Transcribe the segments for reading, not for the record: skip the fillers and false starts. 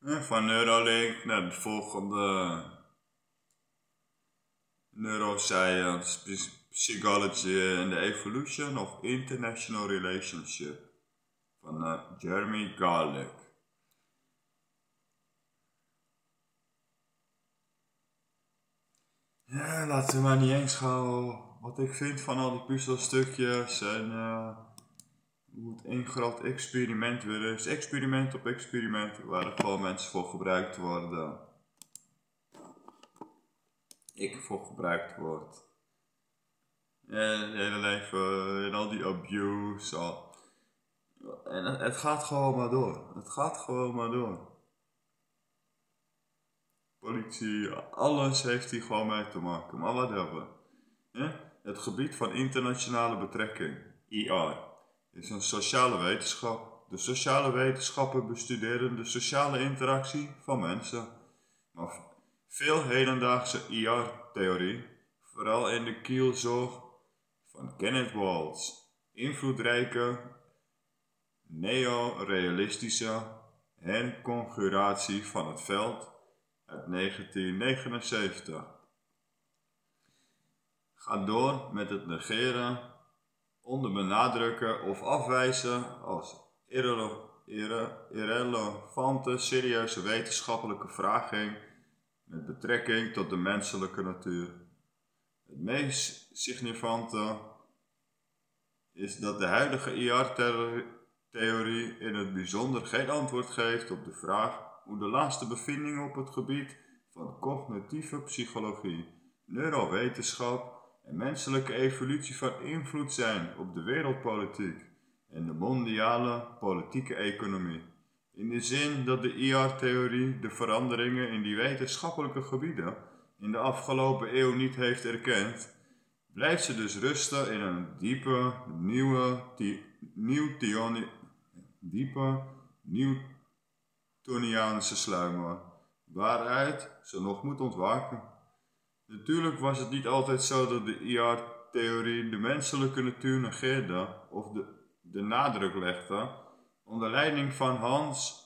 Van Neuralink naar de volgende Neuroscience, Psychology and the Evolution of International Relationship van Jeremy Garlick. Ja, laten we maar niet eens gaan wat ik vind van al die puzzelstukjes en hoe het één groot experiment weer is. Experiment op experiment waar er gewoon mensen voor gebruikt worden. Ik voor gebruikt word. En het hele leven en al die abuse. En het gaat gewoon maar door. Het gaat gewoon maar door. Politie, alles heeft hier gewoon mee te maken. Maar wat hebben we? Het gebied van internationale betrekking, IR, is een sociale wetenschap. De sociale wetenschappen bestuderen de sociale interactie van mensen. Maar veel hedendaagse IR-theorie, vooral in de kielzog van Kenneth Waltz, invloedrijke neorealistische herconfiguratie van het veld uit 1979. Gaat door met het negeren, onderbenadrukken of afwijzen als irrelevante serieuze wetenschappelijke vraging met betrekking tot de menselijke natuur. Het meest significante is dat de huidige IR-theorie in het bijzonder geen antwoord geeft op de vraag hoe de laatste bevindingen op het gebied van cognitieve psychologie, neurowetenschap en menselijke evolutie van invloed zijn op de wereldpolitiek en de mondiale politieke economie. In de zin dat de IR-theorie de veranderingen in die wetenschappelijke gebieden in de afgelopen eeuw niet heeft erkend, blijft ze dus rusten in een diepe Newtoniaanse sluimer, waaruit ze nog moet ontwaken. Natuurlijk was het niet altijd zo dat de IR-theorie de menselijke natuur negeerde of de nadruk legde. Onder leiding van Hans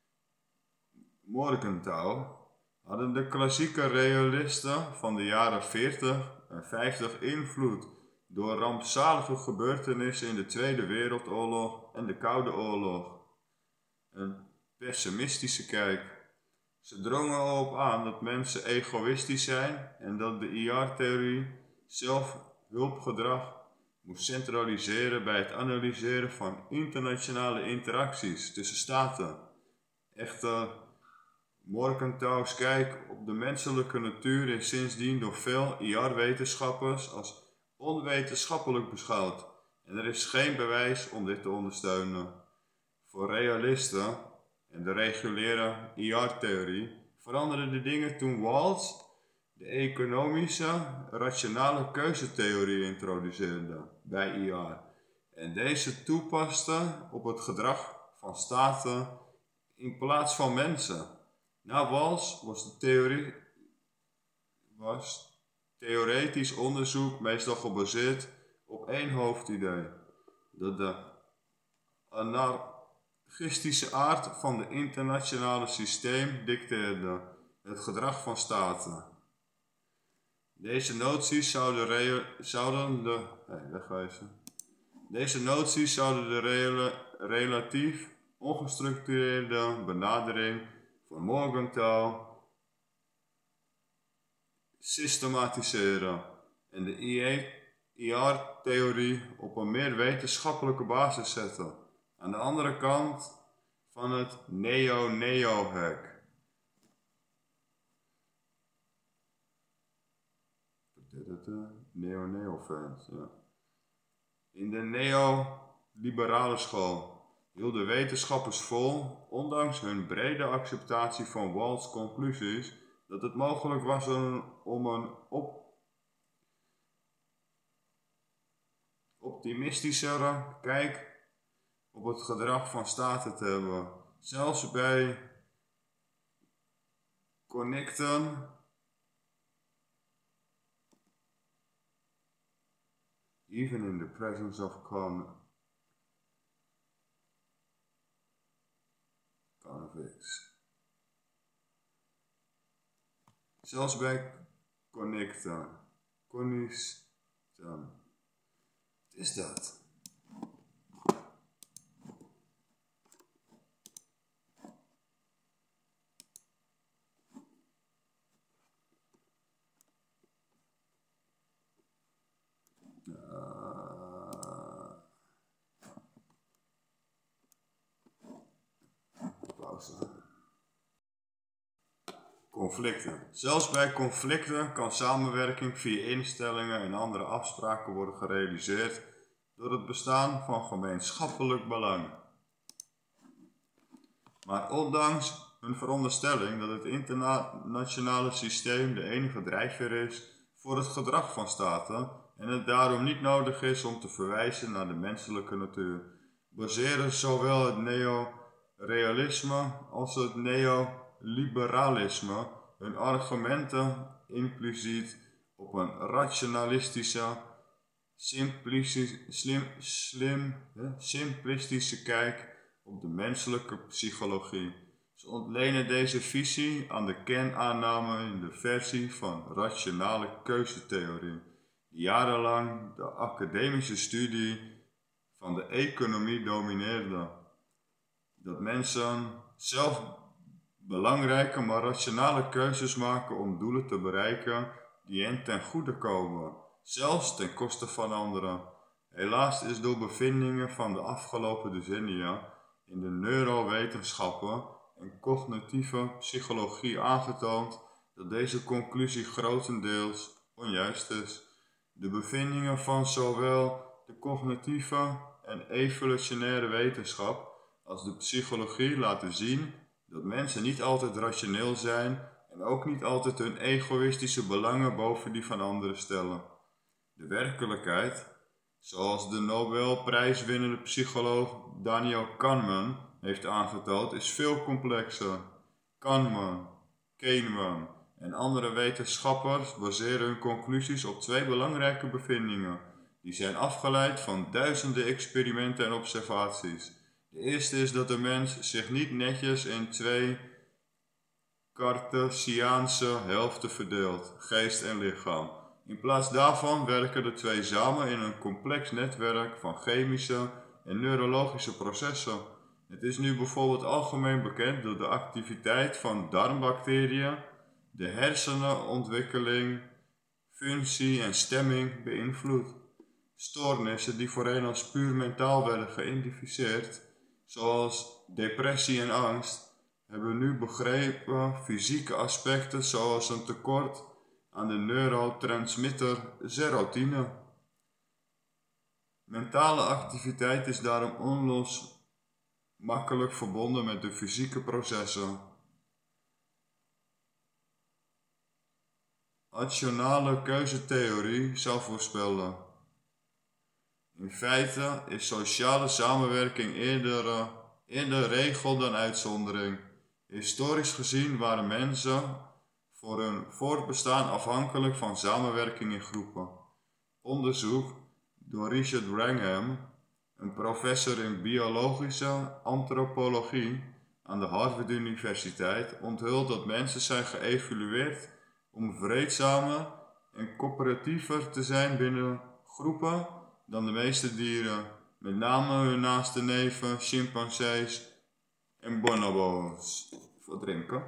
Morgenthau hadden de klassieke realisten van de jaren 40 en 50 invloed door rampzalige gebeurtenissen in de Tweede Wereldoorlog en de Koude Oorlog. Een pessimistische kijk. Ze drongen erop aan dat mensen egoïstisch zijn en dat de IR-theorie zelfhulpgedrag moest centraliseren bij het analyseren van internationale interacties tussen staten. Echter, Morgenthau's kijk op de menselijke natuur is sindsdien door veel IR-wetenschappers als onwetenschappelijk beschouwd en er is geen bewijs om dit te ondersteunen. Voor realisten en de reguliere IR-theorie veranderden de dingen toen Waltz de economische rationale keuzetheorie introduceerde bij IR en deze toepaste op het gedrag van staten in plaats van mensen. Na Waltz was theoretisch onderzoek meestal gebaseerd op één hoofdidee, dat de anarchistische aard van het internationale systeem dicteerde het gedrag van staten. Deze noties zouden de relatief ongestructureerde benadering van Morgenthau systematiseren en de IR-theorie op een meer wetenschappelijke basis zetten. Aan de andere kant van het neo-hek. Neo-fans, ja. In de neoliberale school hielden wetenschappers vol, ondanks hun brede acceptatie van Walt's conclusies, dat het mogelijk was om een optimistischere kijk op het gedrag van staten te hebben. Zelfs bij connecten even in the presence of convicts. zelfs bij connecten. Wat is dat? Conflicten. Zelfs bij conflicten kan samenwerking via instellingen en andere afspraken worden gerealiseerd door het bestaan van gemeenschappelijk belang. Maar ondanks hun veronderstelling dat het internationale systeem de enige drijfveer is voor het gedrag van staten en het daarom niet nodig is om te verwijzen naar de menselijke natuur, baseren zowel het neorealisme als het neoliberalisme hun argumenten impliciet op een rationalistische, simplistische kijk op de menselijke psychologie. Ze ontlenen deze visie aan de kernaanname in de versie van rationale keuzetheorie, die jarenlang de academische studie van de economie domineerde. Dat mensen zelf belangrijke maar rationale keuzes maken om doelen te bereiken die hen ten goede komen, zelfs ten koste van anderen. Helaas is door bevindingen van de afgelopen decennia in de neurowetenschappen en cognitieve psychologie aangetoond dat deze conclusie grotendeels onjuist is. De bevindingen van zowel de cognitieve en evolutionaire wetenschap als de psychologie laten zien dat mensen niet altijd rationeel zijn en ook niet altijd hun egoïstische belangen boven die van anderen stellen. De werkelijkheid, zoals de Nobelprijswinnende psycholoog Daniel Kahneman heeft aangetoond, is veel complexer. Kahneman en andere wetenschappers baseren hun conclusies op twee belangrijke bevindingen. Die zijn afgeleid van duizenden experimenten en observaties. De eerste is dat de mens zich niet netjes in twee Cartesiaanse helften verdeelt, geest en lichaam. In plaats daarvan werken de twee samen in een complex netwerk van chemische en neurologische processen. Het is nu bijvoorbeeld algemeen bekend dat de activiteit van darmbacteriën de hersenenontwikkeling, functie en stemming beïnvloedt. Stoornissen die voorheen als puur mentaal werden geïdentificeerd, zoals depressie en angst, hebben nu begrepen fysieke aspecten zoals een tekort aan de neurotransmitter serotine. Mentale activiteit is daarom onlosmakelijk verbonden met de fysieke processen. Rationale keuzetheorie zou voorspellen. In feite is sociale samenwerking eerder regel dan uitzondering. Historisch gezien waren mensen voor hun voortbestaan afhankelijk van samenwerking in groepen. Onderzoek door Richard Wrangham, een professor in biologische antropologie aan de Harvard Universiteit, onthult dat mensen zijn geëvolueerd om vreedzamer en coöperatiever te zijn binnen groepen dan de meeste dieren, met name hun naaste neven, chimpansees en bonobo's. Voor drinken.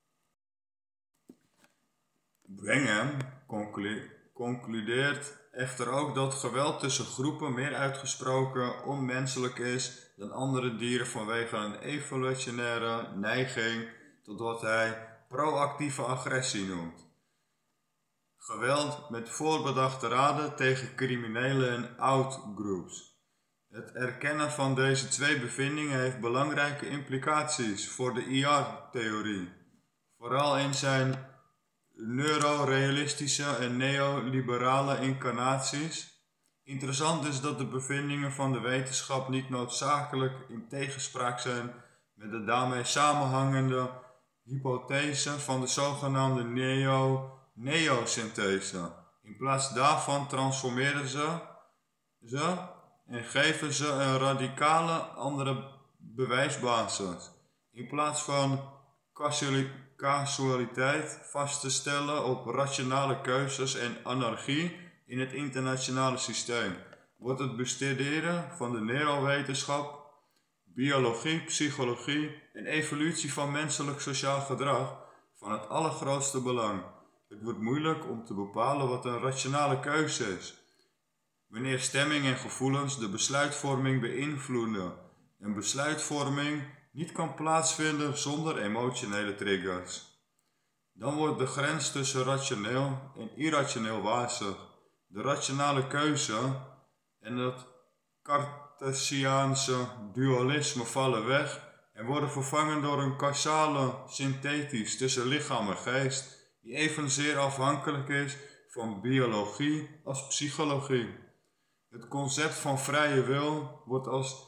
Wrangham concludeert echter ook dat geweld tussen groepen meer uitgesproken onmenselijk is dan andere dieren vanwege een evolutionaire neiging tot wat hij proactieve agressie noemt. Geweld met voorbedachte raden tegen criminelen en outgroups. Het erkennen van deze twee bevindingen heeft belangrijke implicaties voor de IR-theorie, vooral in zijn neurorealistische en neoliberale incarnaties. Interessant is dat de bevindingen van de wetenschap niet noodzakelijk in tegenspraak zijn met de daarmee samenhangende hypothese van de zogenaamde neosynthese. In plaats daarvan transformeren ze en geven ze een radicale andere bewijsbasis. In plaats van causaliteit vast te stellen op rationale keuzes en anarchie in het internationale systeem, wordt het bestuderen van de neurowetenschap, biologie, psychologie en evolutie van menselijk sociaal gedrag van het allergrootste belang. Het wordt moeilijk om te bepalen wat een rationale keuze is, wanneer stemming en gevoelens de besluitvorming beïnvloeden en besluitvorming niet kan plaatsvinden zonder emotionele triggers. Dan wordt de grens tussen rationeel en irrationeel wazig. De rationale keuze en het Cartesiaanse dualisme vallen weg en worden vervangen door een causale synthetisch tussen lichaam en geest, die evenzeer afhankelijk is van biologie als psychologie. Het concept van vrije wil wordt als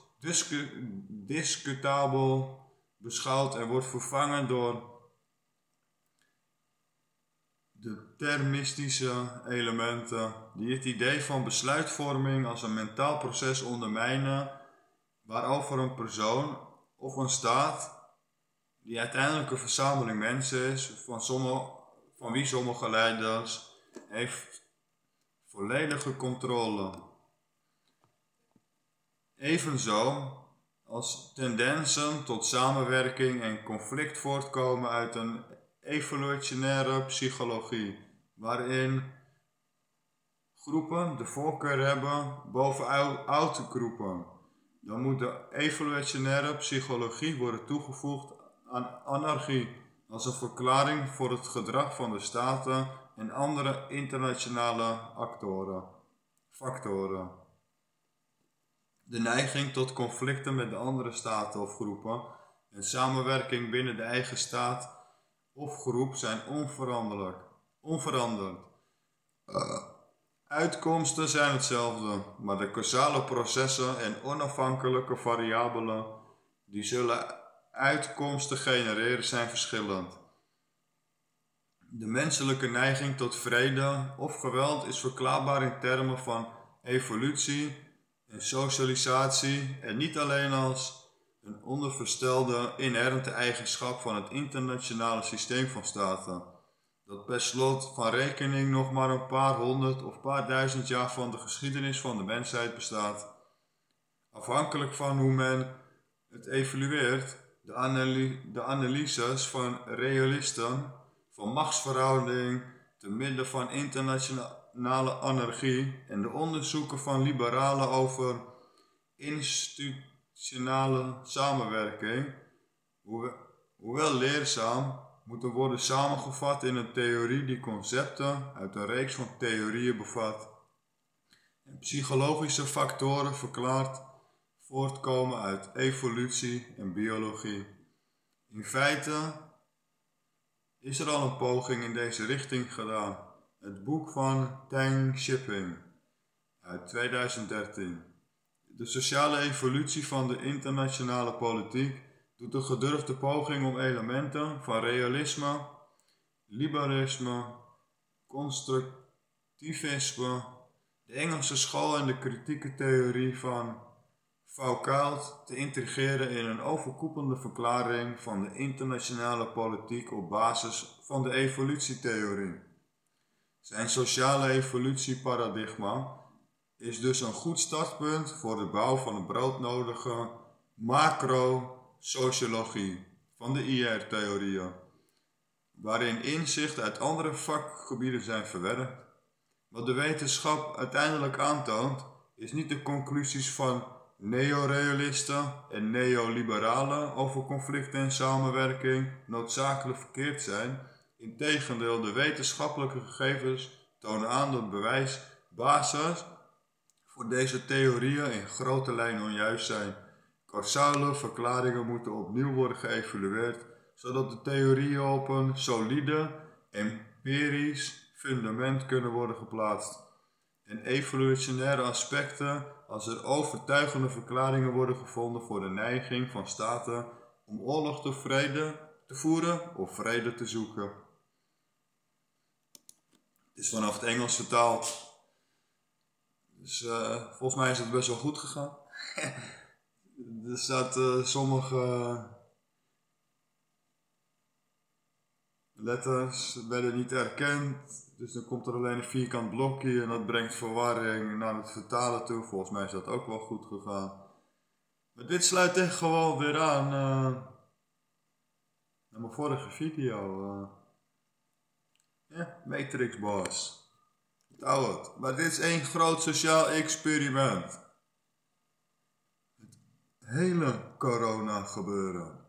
discutabel beschouwd en wordt vervangen door de termistische elementen die het idee van besluitvorming als een mentaal proces ondermijnen, waarover een persoon of een staat, die uiteindelijk een verzameling mensen is, van wie sommige leiders, heeft volledige controle. Evenzo als tendensen tot samenwerking en conflict voortkomen uit een evolutionaire psychologie, waarin groepen de voorkeur hebben boven oude groepen. Dan moet de evolutionaire psychologie worden toegevoegd aan anarchie als een verklaring voor het gedrag van de staten en andere internationale factoren. De neiging tot conflicten met de andere staten of groepen en samenwerking binnen de eigen staat of groep zijn onveranderd. Uitkomsten zijn hetzelfde, maar de causale processen en onafhankelijke variabelen die zullen uitkomsten genereren zijn verschillend. De menselijke neiging tot vrede of geweld is verklaarbaar in termen van evolutie en socialisatie en niet alleen als een onderverstelde inherente eigenschap van het internationale systeem van staten, dat per slot van rekening nog maar een paar honderd of paar duizend jaar van de geschiedenis van de mensheid bestaat. Afhankelijk van hoe men het evalueert, de analyses van realisten, van machtsverhouding te midden van internationale anarchie en de onderzoeken van liberalen over institutionale samenwerking, hoewel leerzaam, moeten worden samengevat in een theorie die concepten uit een reeks van theorieën bevat en psychologische factoren verklaart voortkomen uit evolutie en biologie. In feite is er al een poging in deze richting gedaan. Het boek van Tang Shipping uit 2013. De sociale evolutie van de internationale politiek doet een gedurfde poging om elementen van realisme, liberalisme, constructivisme, de Engelse school en de kritieke theorie van Foucault te integreren in een overkoepelende verklaring van de internationale politiek op basis van de evolutietheorie. Zijn sociale evolutieparadigma is dus een goed startpunt voor de bouw van een broodnodige macro-sociologie van de IR-theorieën, waarin inzicht uit andere vakgebieden zijn verwerkt. Wat de wetenschap uiteindelijk aantoont, is niet de conclusies van neorealisten en neoliberalen over conflicten en samenwerking noodzakelijk verkeerd zijn. Integendeel, de wetenschappelijke gegevens tonen aan dat bewijsbasis voor deze theorieën in grote lijnen onjuist zijn. Causale verklaringen moeten opnieuw worden geëvalueerd, zodat de theorieën op een solide, empirisch fundament kunnen worden geplaatst. En evolutionaire aspecten als er overtuigende verklaringen worden gevonden voor de neiging van staten om oorlog tot vrede te voeren of vrede te zoeken. Het is vanaf het Engels vertaald. Dus volgens mij is het best wel goed gegaan. Er staat sommige letters werden niet erkend. Dus dan komt er alleen een vierkant blokje en dat brengt verwarring naar het vertalen toe. Volgens mij is dat ook wel goed gegaan. Maar dit sluit echt gewoon weer aan naar mijn vorige video. Matrix Boss. Vertrouw het. Maar dit is één groot sociaal experiment. Het hele corona gebeuren.